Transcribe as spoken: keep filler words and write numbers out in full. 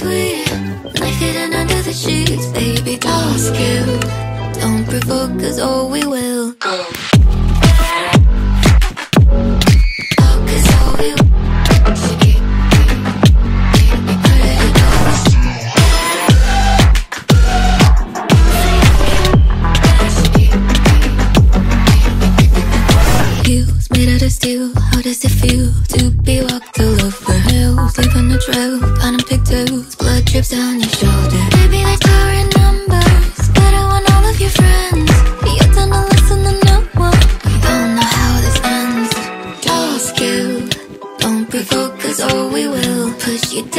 sweet, knife hidden under the sheets. Baby, ask you, don't provoke, cause oh we will go. Oh, cause oh we will. Made out of steel, how does it feel to be walked all over hills, leaving a trail, finding pigtails, blood drips down your shoulder. Baby, like power in numbers, better when all of your friends. You tend to listen to no one. We don't know how this ends. Ask you, don't provoke, cause oh we will push you